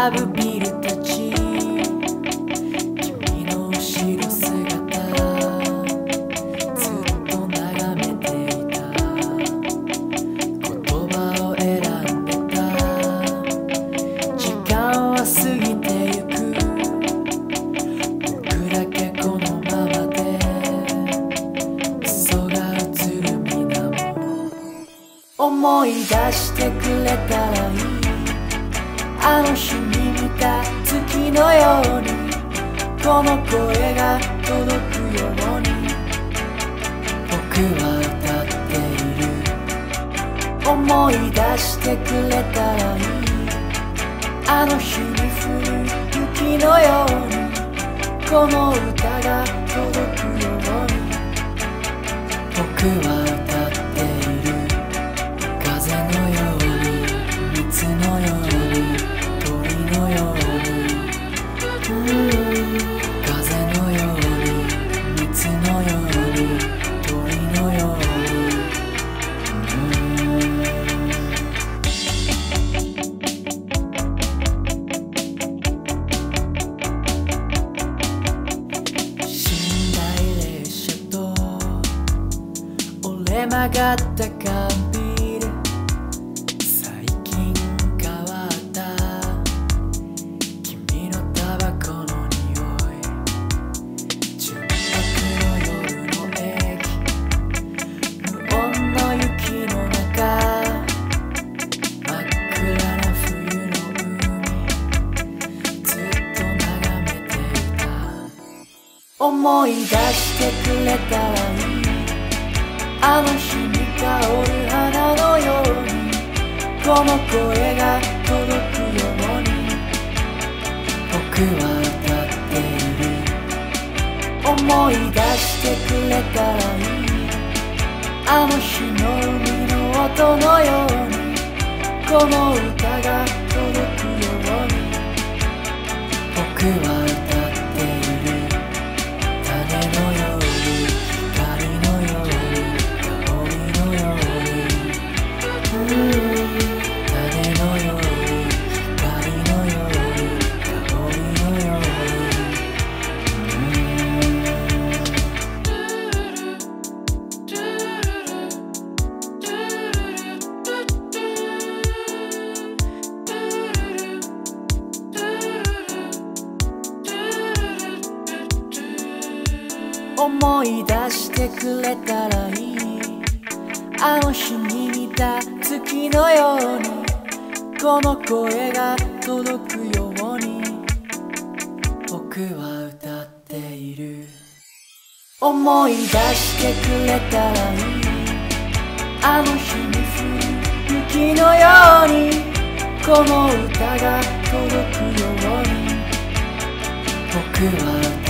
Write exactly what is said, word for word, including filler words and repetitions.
並ぶビルたち、君の後ろ姿ずっと眺めていた。言葉を選んでた。時間は過ぎてゆく。僕だけこのままで嘘が映る水面。思い出してくれたらいい。あの日に見た月のようにこの声が届くように僕は歌っている。思い出してくれたらいい。あの日に降る雪のようにこの歌が届くように僕は歌っている。風のように水のように鳥のように、うん、風のように水のように鳥のように、寝台列車と折れ曲がった缶ビール、最近変わった君のタバコの匂い、純白の夜の駅、無音の雪の中、真っ暗な冬の海、ずっと眺めていた。思い出してくれたらいい。あの日に香る花のようにこの声が届くように僕は歌っている。思い出してくれたらいい。あの日の海の音のようにこの歌が届くように僕は歌っている。種のように光のように香りのように、うん、種のように光のように香りのように、思い出してくれたらいい。あの日に見た月のようにこの声が届くように僕は歌っている。思い出してくれたらいい。あの日に降る雪のようにこの歌が届くように僕は歌っている。